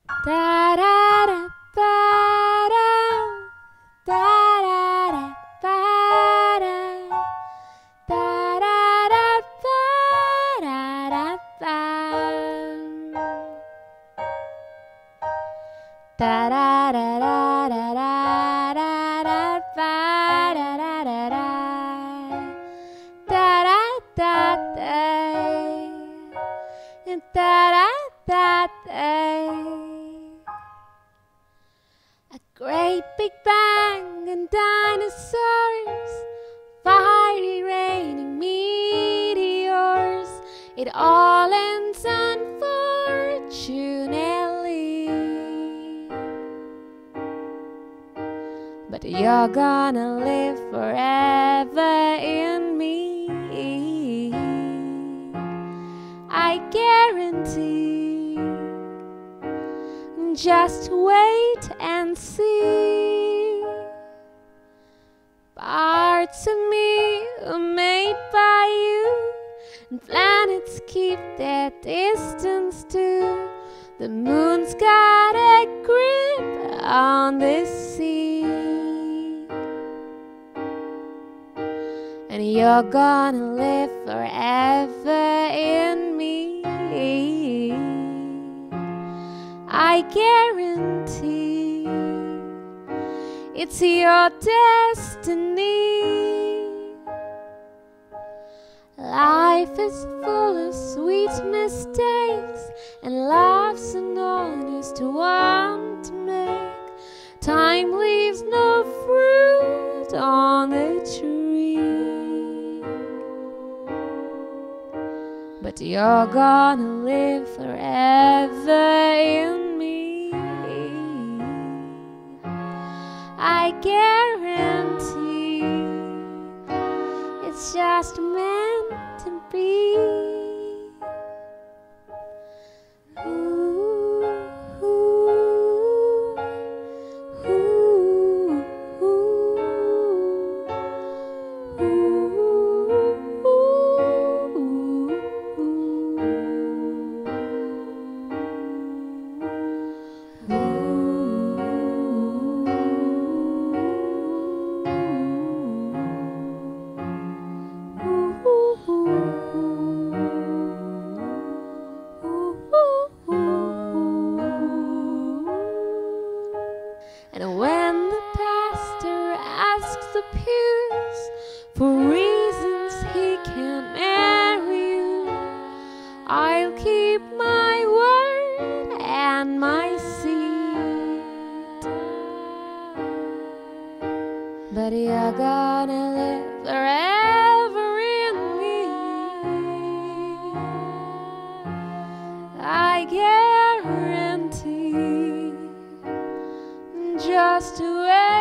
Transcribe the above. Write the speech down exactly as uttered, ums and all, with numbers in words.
Da da da ba da, da da da ba da, da da da ba da da ba, da da da da da da da da ba da da da da, da da da da, da da da da. A great big bang and dinosaurs, fiery raining meteors. It all ends unfortunately, but you're gonna live forever in me, I guarantee. Just wait and see. Parts of me are made by you, and planets keep their distance too. The moon's got a grip on this sea, and you're gonna live forever in me, I guarantee. It's your destiny. Life is full of sweet mistakes, and love's an honest one to make. Time leaves no fruit on the tree, but you're gonna live forever in me, I guarantee. It's just meant to be. Ooh, ooh, ooh, ooh, And when the pastor asks the pews for reasons he can't marry you, I'll keep my word and my seat, but you're gonna live forever in me, I guarantee. Just wait.